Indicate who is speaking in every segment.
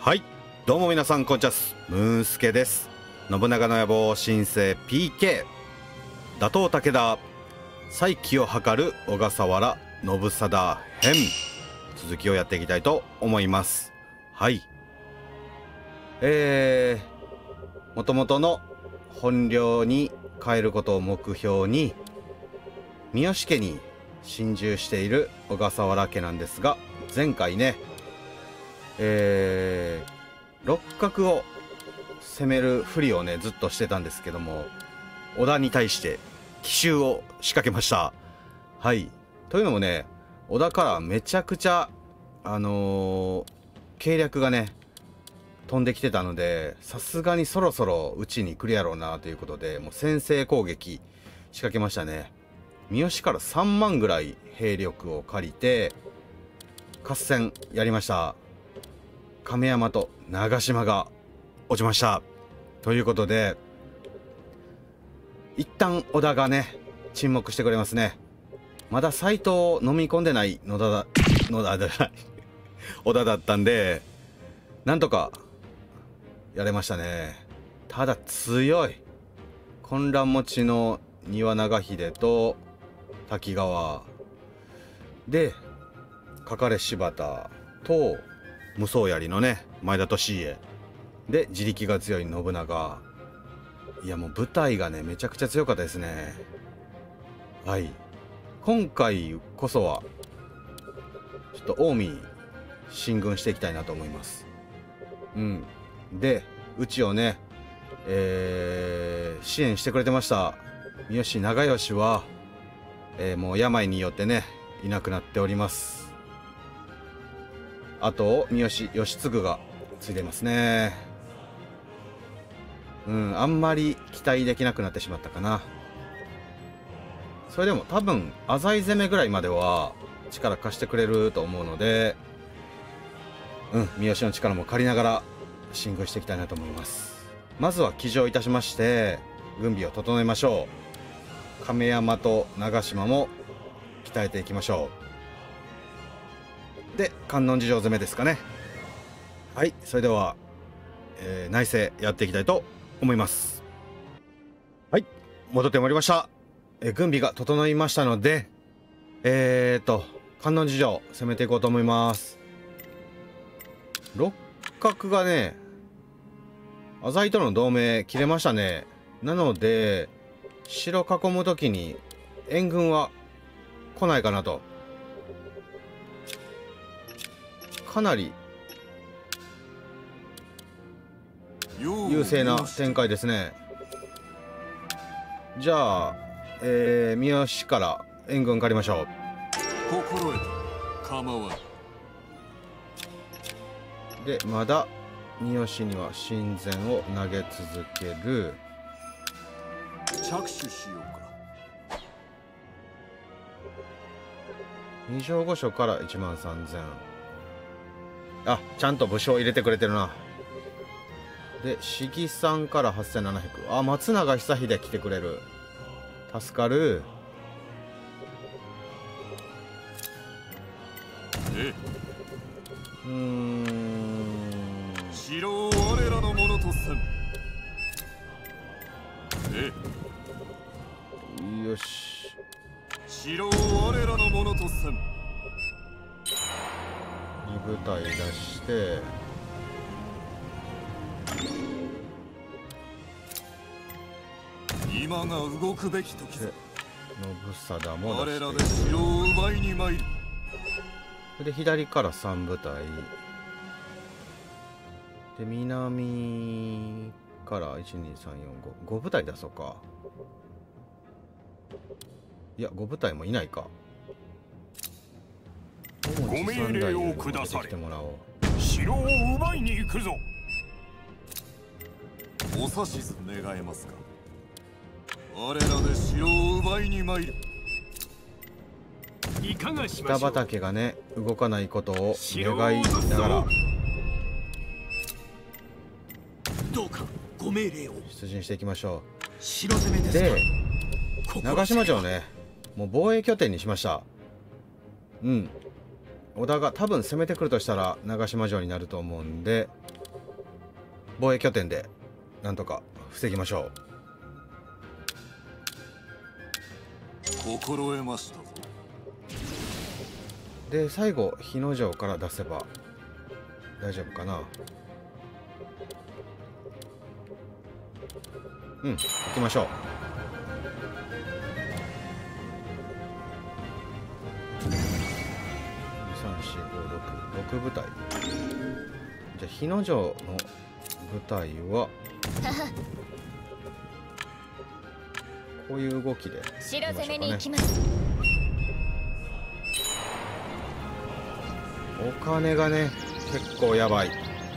Speaker 1: はい、どうも皆さんこんにちは、ムーンスケです。信長の野望新生 PK 打倒武田再起を図る小笠原信貞編、続きをやっていきたいと思います。はい、もともとの本領に変えることを目標に三好家に侵入している小笠原家なんですが、前回ね六角を攻めるふりをねずっとしてたんですけども、織田に対して奇襲を仕掛けました。はい、というのもね、織田からめちゃくちゃ計略がね飛んできてたので、さすがにそろそろうちに来るやろうなということで、もう先制攻撃仕掛けましたね。三好から3万ぐらい兵力を借りて合戦やりました。亀山と長島が落ちました。ということで一旦織田がね沈黙してくれますね。まだ斎藤を飲み込んでない織田だったんで、なんとかやれましたね。ただ強い混乱持ちの丹羽長秀と滝川で、かかれ柴田と無双槍のね前田利家で、自力が強い信長。いやもう部隊がねめちゃくちゃ強かったですね。はい、今回こそはちょっと近江に進軍していきたいなと思います。でうちをね、支援してくれてました三好長慶は、もう病によってねいなくなっております。あと三好義継がついてますね。あんまり期待できなくなってしまったかな。それでも多分浅井攻めぐらいまでは力貸してくれると思うので、三好の力も借りながら進軍していきたいなと思います。まずは騎乗いたしまして軍備を整えましょう。亀山と長島も鍛えていきましょう。で観音寺城攻めですかね。はい、それでは、内政やっていきたいと思います。はい、戻ってまいりました。軍備が整いましたので観音寺城攻めていこうと思います。六角がね浅井との同盟切れましたね。なので城囲む時に援軍は来ないかなと。かなり優勢な展開ですね。じゃあ、三好から援軍借りましょう。
Speaker 2: 心得た。構わ
Speaker 1: ん。でまだ三好には親善を投げ続ける。
Speaker 2: 着手しようか。
Speaker 1: 二条御所から1万3000。あ、ちゃんと武将入れてくれてるな。で市議さんから8700。あ、松永久秀来てくれる。助かる。
Speaker 2: 城を我らのものとせん。
Speaker 1: よし、
Speaker 2: 城を我らのものとせん。
Speaker 1: 2部隊出して
Speaker 2: 今が動くべき時だ。
Speaker 1: 信貞も出して、
Speaker 2: 我らで城を奪いに参る。
Speaker 1: で左から3部隊で、南から12345部隊出そうか。いや5部隊もいないか。
Speaker 2: ご命令をくだされ。
Speaker 1: もらおう。
Speaker 2: 城を奪いに行くぞ。お指図願えますか。我らで城を奪いに参る。いかがしましょう。
Speaker 1: 北畠がね動かないことを願いながら
Speaker 2: どうかご命令を。
Speaker 1: 出陣していきましょ
Speaker 2: 城攻め
Speaker 1: う。
Speaker 2: です
Speaker 1: で長島城ねもう防衛拠点にしました。織田が多分攻めてくるとしたら長島城になると思うんで、 防衛拠点でなんとか防ぎましょ
Speaker 2: 心得ましたぞ。
Speaker 1: う。で最後日野城から出せば大丈夫かな。うん、行きましょう。6部隊。じゃあ日野城の部隊はこういう動きで
Speaker 3: 城攻めに行きます。
Speaker 1: お金がね結構やばい。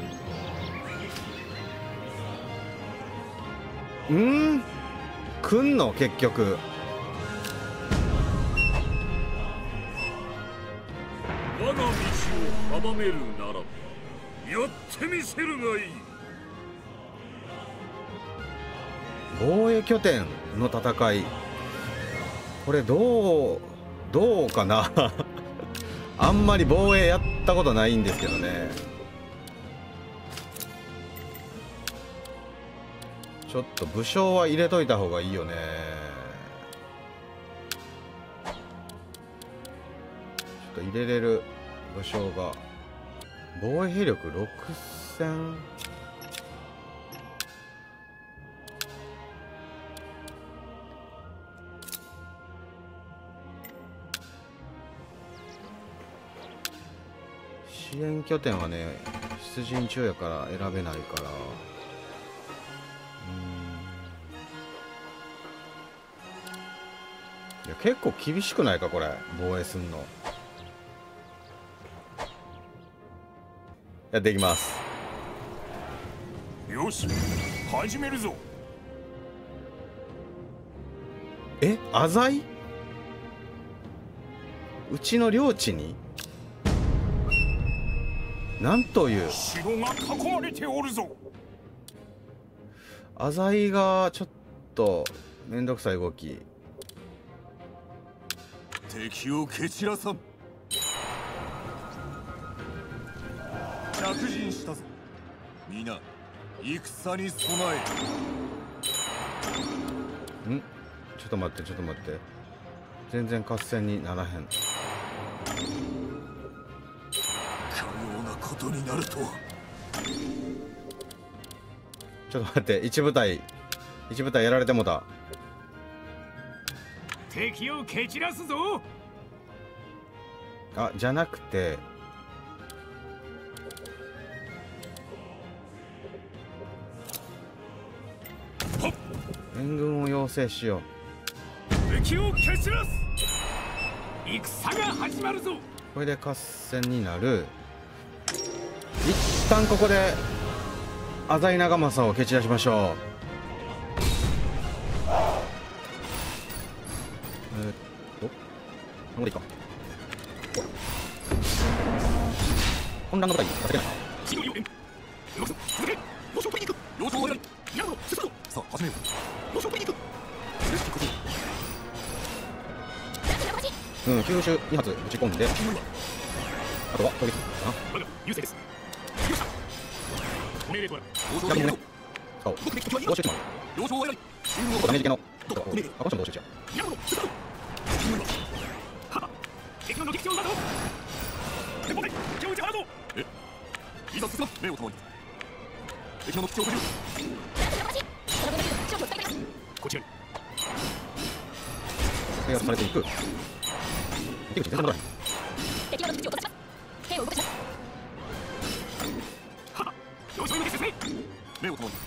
Speaker 1: 来んの結局。
Speaker 4: 我が道を阻めるならばやってみせるがいい。
Speaker 1: 防衛拠点の戦い、これどうかなあんまり防衛やったことないんですけどね。ちょっと武将は入れといた方がいいよね。ちょっと入れれる武将が防衛兵力6000。支援拠点はね出陣中やから選べないから、いや結構厳しくないかこれ防衛すんの。やっていきます。
Speaker 4: よし始めるぞ。
Speaker 1: 浅井、うちの領地になんという
Speaker 4: 城が囲まれておるぞ。
Speaker 1: 浅井がちょっとめんどくさい動き。
Speaker 2: 敵を蹴散らさん。着陣したぞ。皆戦に備え。
Speaker 1: ちょっと待ってちょっと待って、全然合戦にならへん。
Speaker 2: かようなことになるとは。
Speaker 1: ちょっと待って、一部隊やられてもた。
Speaker 4: 敵を蹴散らすぞ。
Speaker 1: あ、じゃなくて援軍を要請しよう。
Speaker 4: 敵を蹴散らす。戦が始まるぞ。
Speaker 1: これで合戦になる。一旦ここで浅井長政を蹴散らしましょう。これでいいか。混乱の部隊避けないな。
Speaker 2: さあ始めよう。
Speaker 1: 九州2発打ち込んで、あとは攻撃かな。
Speaker 4: 我が優勢です。お命令とは
Speaker 1: 使おう。防止もある。ダメージ系のこの人も防止や。
Speaker 4: 敵の撃破だぞ。
Speaker 2: いざ進ま目をたまに。敵の基地を補充。
Speaker 4: こちらに
Speaker 1: 制圧されていく。敵口全然戻らない。
Speaker 3: 敵の基地を突破します。兵を動かします。
Speaker 4: 要所に向け進め。
Speaker 2: 目をたまに。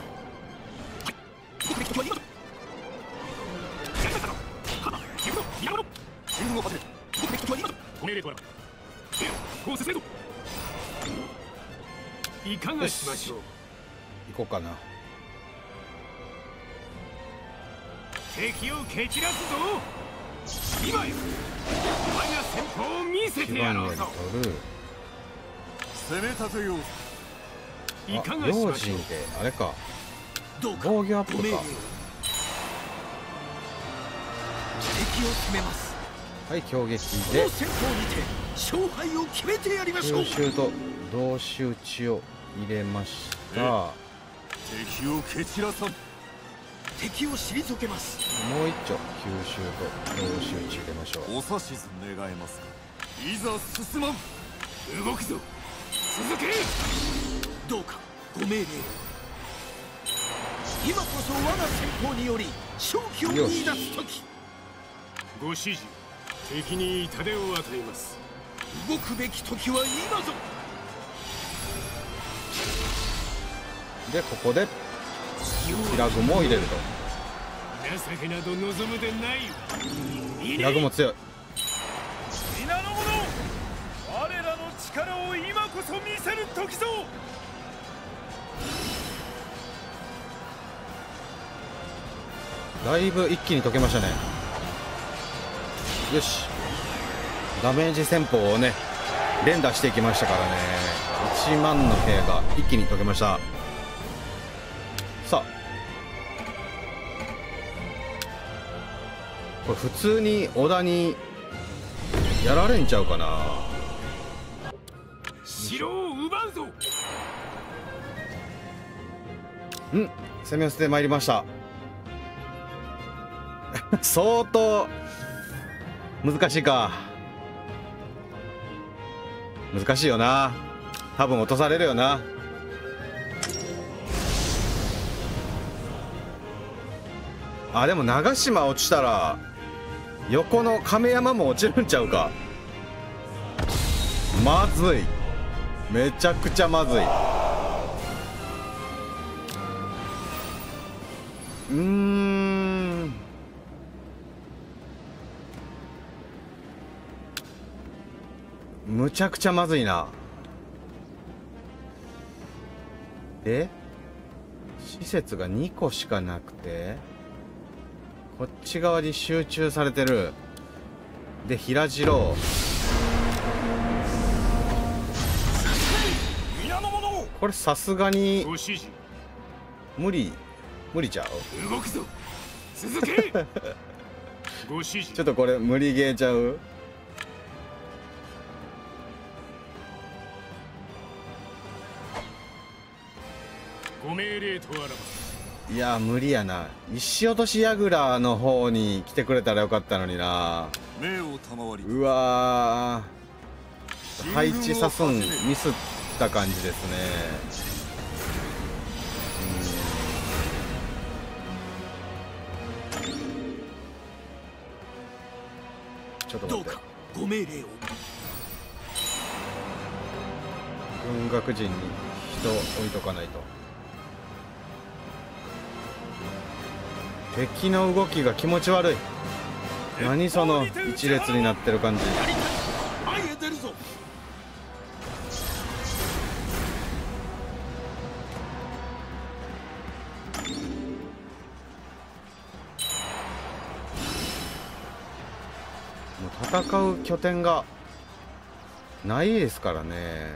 Speaker 2: 進軍を始め。
Speaker 4: お命令とはコースせぞ。いかがしましょう。
Speaker 1: 行こうかな。
Speaker 4: 敵を蹴散らすぞ。今よ我が戦法を見せてやろうぞ。
Speaker 2: 攻め立てよう。
Speaker 4: いかがし
Speaker 1: 用
Speaker 4: ましょう。
Speaker 1: 心であれか。
Speaker 5: どうか
Speaker 1: 防御アップか。
Speaker 5: 敵を攻めます。
Speaker 1: はい、攻撃
Speaker 5: こ
Speaker 1: で
Speaker 5: の戦法にて勝敗を決めてやりましょう。
Speaker 1: 収集と同士打ちを入れましさあ
Speaker 2: 敵を蹴散らさん。
Speaker 5: 敵を退けます。
Speaker 1: もう一丁吸収と同士打ち入れましょう。
Speaker 2: お指図願えますか。いざ進まん。
Speaker 4: 動くぞ。続け。
Speaker 5: どうかご命令を。今こそ我が先鋒により勝機を見出す時。
Speaker 4: ご指示。敵に痛手を与えます。
Speaker 5: 動くべき時は今ぞ。
Speaker 1: でここでヒラグモを入れると。
Speaker 4: 情けなど望むでないわ。
Speaker 1: ヒラグモ強い。
Speaker 4: 皆の者、我らの力を今こそ見せる時ぞ。
Speaker 1: だいぶ一気に解けましたね。よし、ダメージ戦法をね連打していきましたからね。1万の兵が一気に解けました。さあこれ普通に織田にやられんちゃうかな。
Speaker 4: 城を奪うぞ。
Speaker 1: 攻め寄せてまいりました相当難しいか。難しいよな。多分落とされるよな。あ、でも長島落ちたら横の亀山も落ちるんちゃうか。まずい、めちゃくちゃまずい。むちゃくちゃまずいな。で施設が2個しかなくてこっち側に集中されてる。で平次郎、これさすがに
Speaker 4: ご指示。
Speaker 1: 無理ちゃう。
Speaker 4: 動くぞ。続け。ご指示。
Speaker 1: ちょっとこれ無理ゲーちゃう。
Speaker 4: ご命令とあらば。
Speaker 1: いや無理やな。石落とし櫓の方に来てくれたらよかったのにな。
Speaker 2: 命を賜り。
Speaker 1: うわー、配置さすんミスった感じですね。ちょっと待って、
Speaker 5: どうかご命令を。
Speaker 1: 軍学陣に人置いとかないと。敵の動きが気持ち悪い。何その一列になってる感じ。
Speaker 5: 前へ出るぞ。
Speaker 1: もう戦う拠点がないですからね。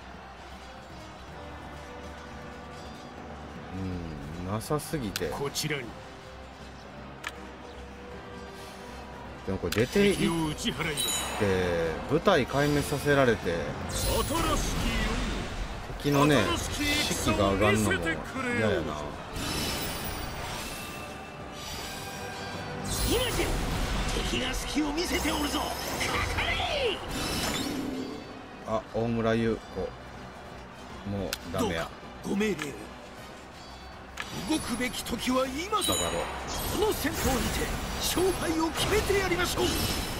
Speaker 1: なさすぎて。
Speaker 4: こちらに。
Speaker 1: でもこれ出ていって
Speaker 4: 敵を打ち払います。
Speaker 1: 部隊壊滅させられて敵のね士気が上がるのも嫌やな。
Speaker 5: 今じゃ敵が隙を見せておるぞ。
Speaker 1: あ、大村優子もうダメや。
Speaker 5: ご命令を。動くべき時は今ぞ。この戦闘にて勝敗を決めてやりましょう。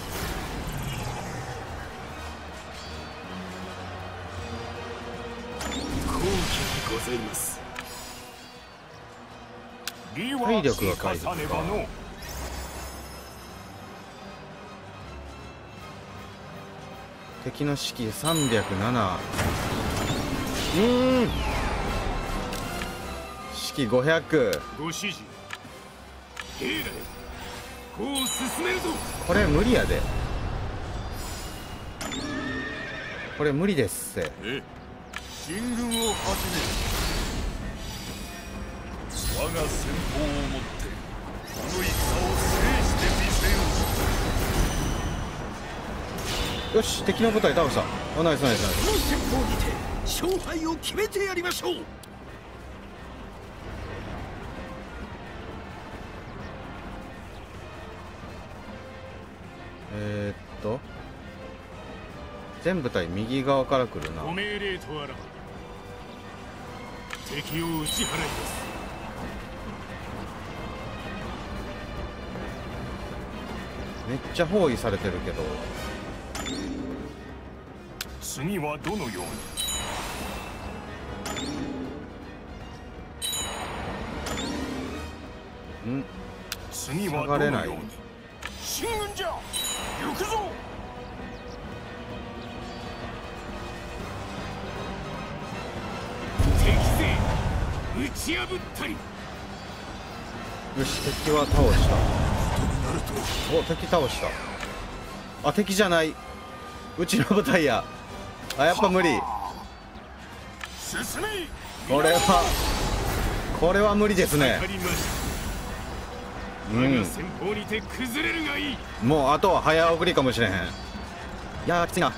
Speaker 4: 好機にございます。
Speaker 1: 体力が回復か。敵の士気307。士気500。
Speaker 4: ご指示。兵来。こう進めるぞ。
Speaker 1: これ無理やで。これ無理ですって。
Speaker 2: 進軍を始める。我が先鋒をもってこの戦を制してみせよう。
Speaker 1: よし、敵の部隊倒した。ナイスナイスナイス。
Speaker 5: この戦闘にて勝敗を決めてやりましょう。
Speaker 1: 全部隊右側から来るな。
Speaker 4: ご命令とあらば敵を打ち払います。
Speaker 1: めっちゃ包囲されてるけど、
Speaker 4: 次はどのように。次はどのように。進軍じゃ、行くぞ。敵勢打ち破ったり。
Speaker 1: よし、敵は倒した。お、敵倒した。あ、敵じゃない、うちの部隊や。あ、やっぱ無理。これは無理ですね。もうあとは早送りかもしれへん。いやー、きついな。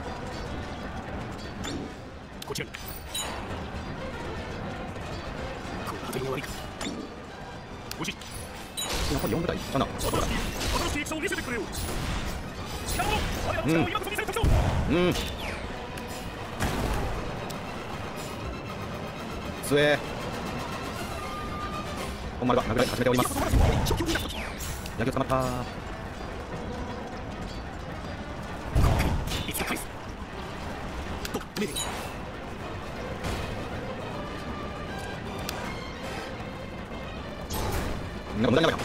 Speaker 4: こちら
Speaker 1: 残り4部隊かな。つえ本丸が殴られ始めております。野球捕まった。無駄に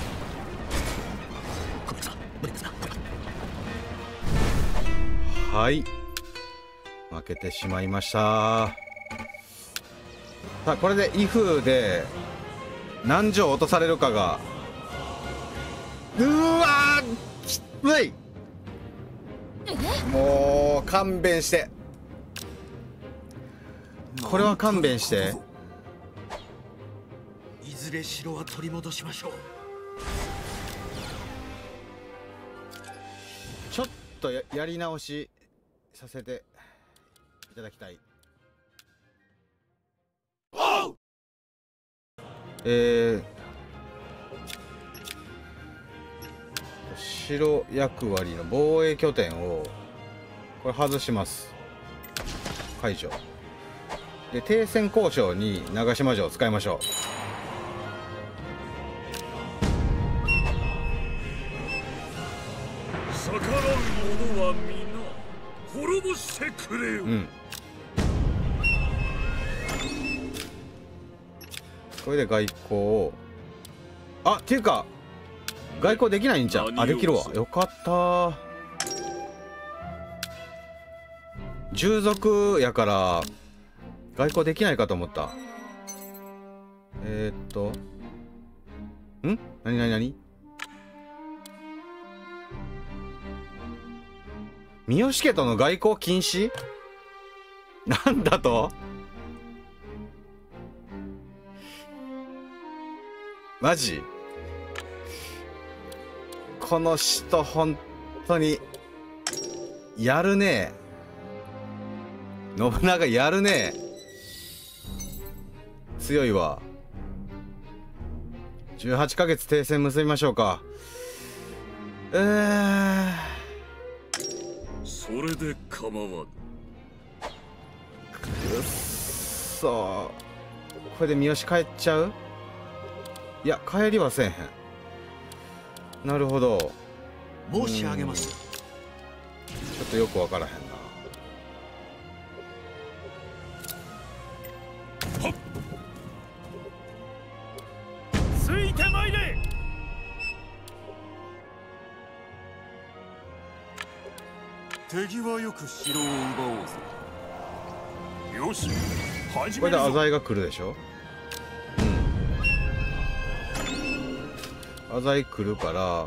Speaker 1: はい、負けてしまいました。さあ、これで威風で何城落とされるかが。うわー、きつい。もう勘弁して、これは勘弁して。
Speaker 5: いずれ城は取り戻しましょう。
Speaker 1: ちょっと やり直しさせていただきたい。城役割の防衛拠点をこれ外します。解除で、停戦交渉に長島城を使いましょう。
Speaker 4: 逆らう者は皆滅ぼしてくれよ。
Speaker 1: これで外交を、あ、っていうか外交できないんじゃん。あ、できるわ。よかった。従属やから外交できないかと思った。なに三好家との外交禁止なんだと。マジ？この人本当にやるね。信長やるね。強いわ。18ヶ月停戦結びましょうか。
Speaker 4: それで構わぬ。
Speaker 1: くっそー、これで三好帰っちゃう？いや、帰りはせえへん。なるほど、
Speaker 5: 申し上げます。
Speaker 1: ちょっとよくわからへんな。
Speaker 4: ついてまいれ。
Speaker 2: 手際よく城を奪おうぜ。
Speaker 4: よし、始
Speaker 1: これで
Speaker 4: めるぞ。
Speaker 1: 浅井が来るでしょ。浅井来るから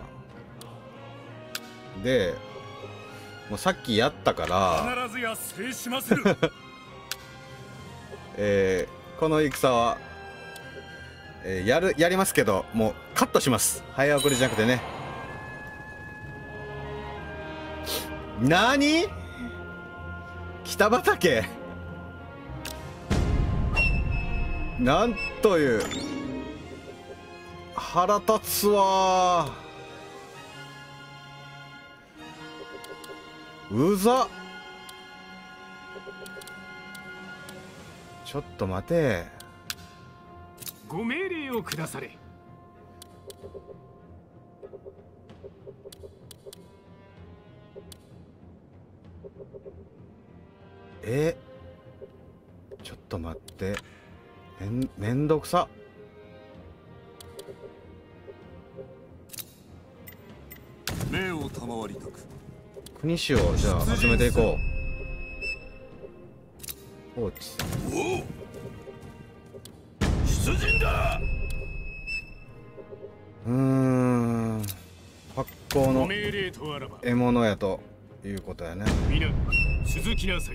Speaker 1: で、もうさっきやったから
Speaker 4: 必ずや制しまする。
Speaker 1: この戦は、やりますけど、もうカットします。早送りじゃなくてね。なに？北畠、なんという、腹立つわうざっ。ちょっと待て。
Speaker 4: ご命令を下され。
Speaker 1: ちょっと待って。めんどくさ。
Speaker 2: 目を賜りたく。
Speaker 1: 国主をじゃあ始めていこう。放置。
Speaker 5: 出陣だ。
Speaker 1: 発行
Speaker 4: ご
Speaker 1: の
Speaker 4: 命令とあらば
Speaker 1: 獲物やということやね。
Speaker 4: 皆続きなさい。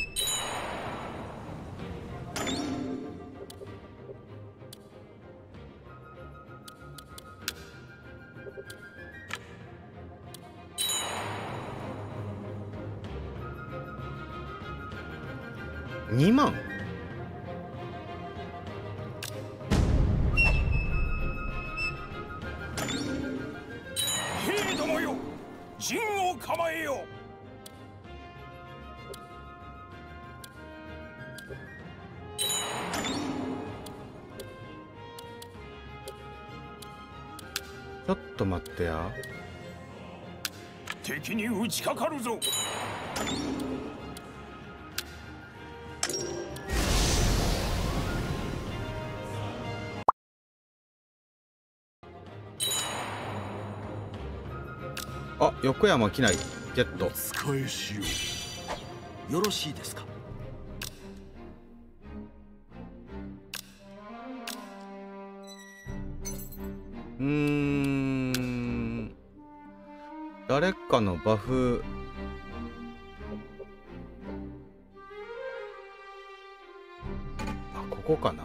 Speaker 1: 2万。
Speaker 5: 兵どもよ、陣を構えよ。
Speaker 1: ちょっと待ってや。
Speaker 5: 敵に打ちかかるぞ。
Speaker 1: あ、横山機内ゲット。
Speaker 2: 使えしよ
Speaker 5: よろしいですか。
Speaker 1: 誰かのバフ。あ、ここかな。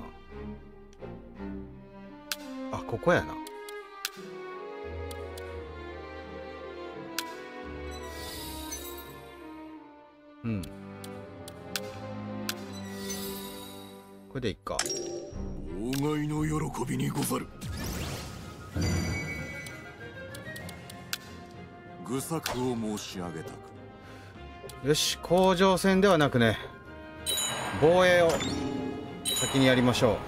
Speaker 1: あ、ここやな。これでいっか。
Speaker 2: 妨害の喜びにござる。愚策を申し上げたく。
Speaker 1: よし、甲状腺ではなくね、防衛を先にやりましょ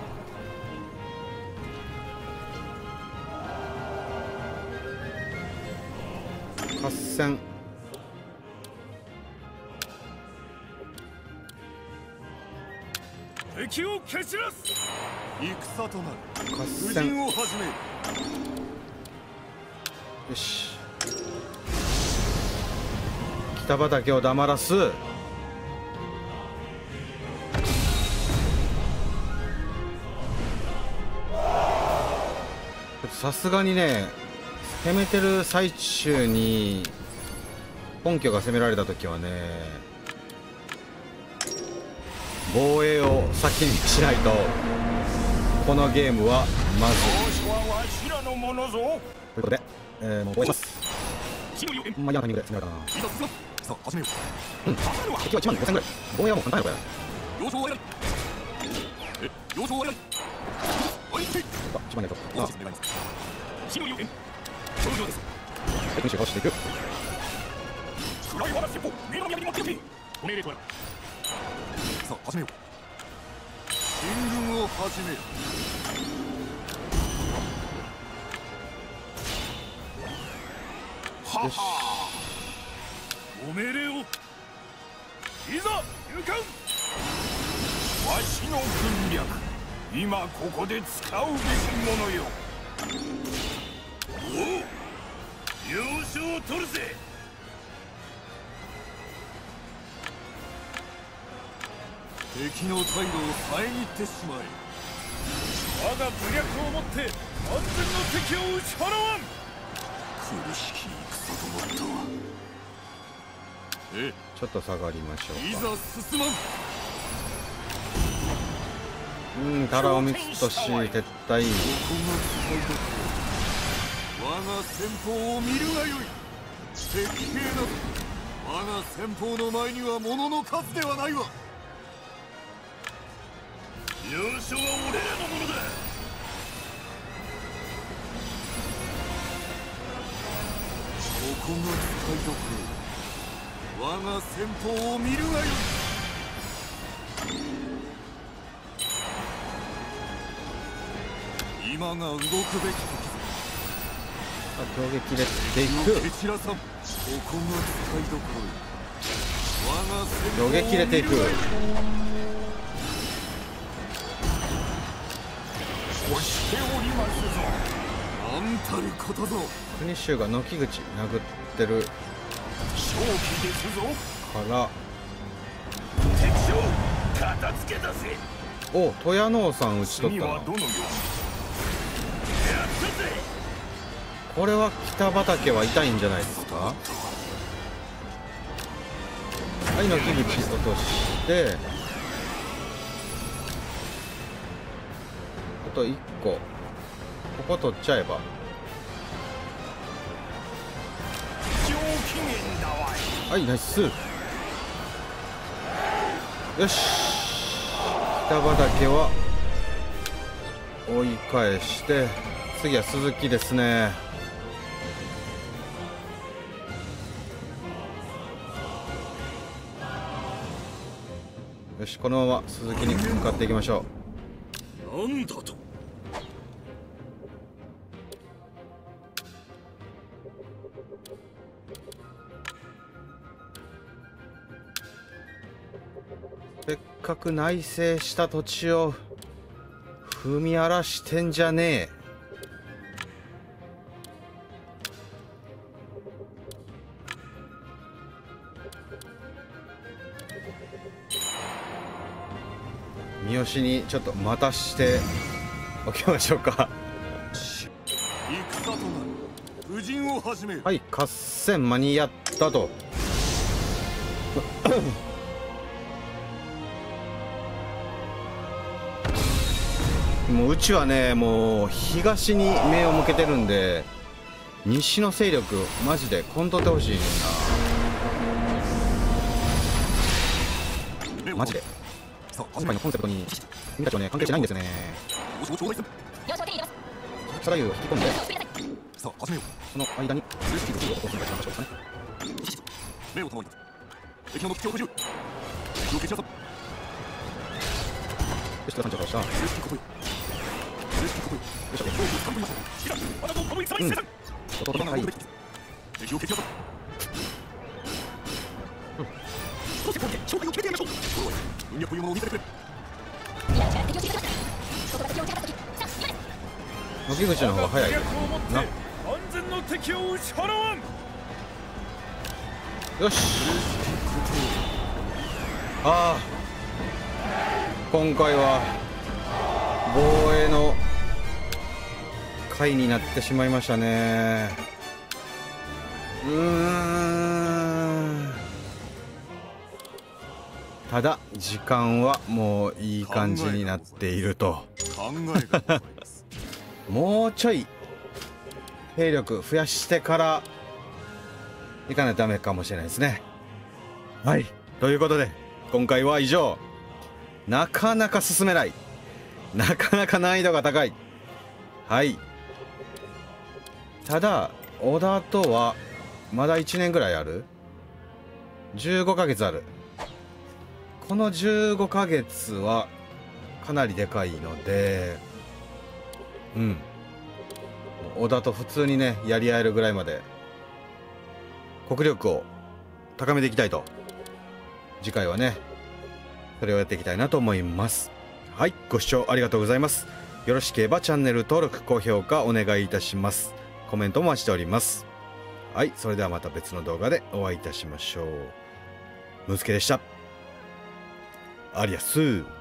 Speaker 1: う。合戦。
Speaker 5: 敵を蹴散らす。
Speaker 2: 戦となる。
Speaker 1: 合
Speaker 2: 武
Speaker 1: 戦。
Speaker 2: 陣を始める。
Speaker 1: よし。北畠を黙らす。さすがにね、攻めてる最中に本拠が攻められた時はね、防衛を先にしないとこのゲームはまずい。
Speaker 5: はわしらのものぞ。
Speaker 1: ということで、もう防衛します。ほんま嫌なタイミングで攻められたな。
Speaker 2: さあ始めよ
Speaker 1: 敵は1万5000ぐらい。防衛はもう簡単やろこれ。
Speaker 2: う。要所を選び。要所を選び。おいしい。
Speaker 1: 1万やと。
Speaker 2: お願いします。
Speaker 4: 死の予言頂上です。
Speaker 1: 国主が押していく。
Speaker 5: 暗い我が先方、目の宮に持っておけ。
Speaker 4: ご命令とあらば
Speaker 2: さあ始めよう。進軍を始める。
Speaker 5: はは。ご命令を。いざ勇敢。わしの軍略、今ここで使うべきものよ。おう、要所を取るぜ。
Speaker 2: 敵の態度を遮ってしまえ。
Speaker 5: 我が武略をもって安全の敵を打ち払わん。
Speaker 2: 苦しき戦と思ったわ。
Speaker 1: ちょっと下がりましょ
Speaker 2: いう
Speaker 1: か。
Speaker 2: ざ進まん。
Speaker 1: タラを3つとし撤退。
Speaker 2: ここが使いどころ。我が先鋒を見るがよい。敵兵など我が先鋒の前には物の数ではないわ。
Speaker 5: 要所は俺らのものだ。
Speaker 2: ここが使いどころ。 我が戦法を見るがよい。今が動くべき時ぞ。
Speaker 1: 攻撃でっていく。
Speaker 2: 蹴散らさん。ここが使いどころよ。我が戦法を
Speaker 1: 攻撃入れていく。
Speaker 5: 押しておりますぞ。
Speaker 2: なんたることぞ。
Speaker 1: 国衆が軒口殴ってる
Speaker 5: 正気ですぞ。
Speaker 1: から
Speaker 5: 敵将片付け出せ。
Speaker 1: お富谷能さん打ち取ったな。
Speaker 5: 次はどのようにやったぜ。
Speaker 1: これは北畠は痛いんじゃないですか。はい、軒口落としてあと1個ここ取っちゃえば
Speaker 5: 上機嫌だわい。
Speaker 1: はい、ナイス。よし、北畠は追い返して次は鈴木ですね。よし、このまま鈴木に向かっていきましょ
Speaker 2: なんだと。
Speaker 1: う。せっかく内省した土地を踏み荒らしてんじゃねえ。三好にちょっと待たしておきましょうか。
Speaker 2: 戦となる。婦人を始めよ。
Speaker 1: はい、合戦間に合ったと。もううちはね、もう東に目を向けてるんで西の勢力マジでこんとってほしいな。マジで今回のコンセプトに君たちはね関係してないんですよね。
Speaker 3: 要所を手に入れます。
Speaker 1: サラユを引き込んで
Speaker 2: さあ始めよう。
Speaker 1: その間にスキル2を落とすんだしましょうかね。
Speaker 2: 目を保り敵の危機を補充。敵を蹴散らさん。
Speaker 1: よし、山頂からした。よ
Speaker 2: 正式ここよ。正式ここよ。
Speaker 1: いしょ。
Speaker 2: 勝負を掴みましょう。いざあなたをこの戦にせざる。
Speaker 1: 弟がはい。
Speaker 2: 敵を蹴散らさん。そして攻撃勝利を決めてやりましょう。これは運力というものを見せてくれ。
Speaker 3: いや、敵を知りました。ここが敵を打ち破った時、さあ、今です。
Speaker 1: 軒口の方が早いな。
Speaker 5: 安全の敵を打ち払わん。
Speaker 1: よし。ああ、今回は防衛の回になってしまいましたね。ただ時間はもういい感じになっていると。
Speaker 2: 考えがございます。
Speaker 1: もうちょい兵力増やしてから行かないとダメかもしれないですね。はい、ということで今回は以上。なかなか進めない、なかなか難易度が高い。はい、ただ織田とはまだ1年ぐらいある。15ヶ月ある。この15ヶ月はかなりでかいので、織田と普通にねやり合えるぐらいまで国力を高めていきたいと。次回はねそれをやっていきたいなと思います。はい、ご視聴ありがとうございます。よろしければチャンネル登録高評価お願いいたします。コメントもお待ちしております。はい、それではまた別の動画でお会いいたしましょう。むすけでした。アリアス。